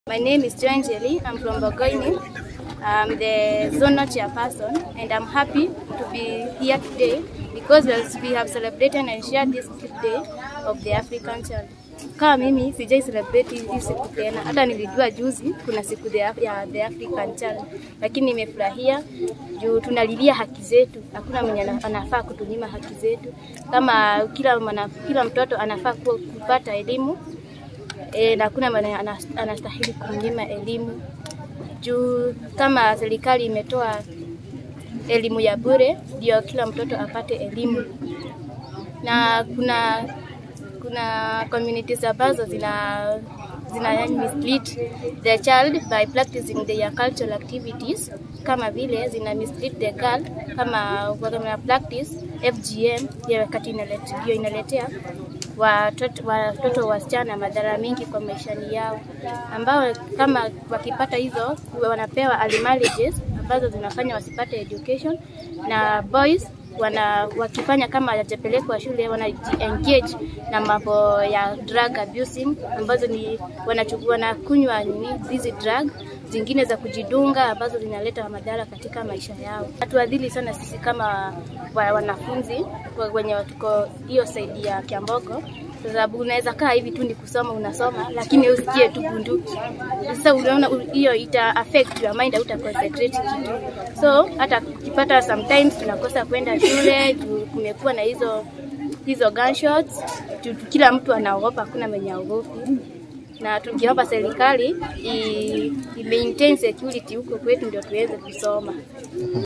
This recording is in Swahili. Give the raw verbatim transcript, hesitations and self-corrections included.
My name is Joangeli. I'm from Bogoini. I'm the zonal chairperson, and I'm happy to be here today because we have celebrated and shared this day of the African child. Kama mimi sijai celebrate hii siku tena. Hata nilijua juzi kuna siku ya the African child, lakini nimefurahia juu tunalilia haki zetu. Hakuna mwenye anafaa kutunyima haki zetu. Kama kila mwana, kila mtoto anafaa kupata elimu, E, na kuna mwenye anastahili kunyima elimu. Juu kama serikali imetoa elimu ya bure, ndio kila mtoto apate elimu. Na kuna kuna communities ambazo zina zina mislead the child by practicing their cultural activities, kama vile zina mislead the girl kama wana practice F G M ya wakati inaletea inaletea watoto watoto wasichana madhara mingi kwa maisha yao, ambao kama wakipata hizo wanapewa early marriages ambazo zinafanya wasipate education, na boys wana wakifanya kama hajapelekwa shule wana engage na mambo ya drug abusing, ambazo ni wanachukua na kunywa nini hizi drug zingine za kujidunga ambazo zinaleta madhara katika maisha yao. Hatuadhili sana sisi kama wanafunzi wenye tuko hiyo side ya Kiamboko, kwa sababu unaweza kaa hivi tu ni kusoma unasoma, lakini usikie tu bunduki. Sasa unaona hiyo ita affect your mind, uta concentrate kitu. So hata ukipata sometimes tunakosa kwenda shule, kumekuwa na hizo hizo gunshots, kila mtu anaogopa, hakuna mwenye aogopi. Na tukiomba serikali i maintain security huko kwetu ndio tuweze kusoma.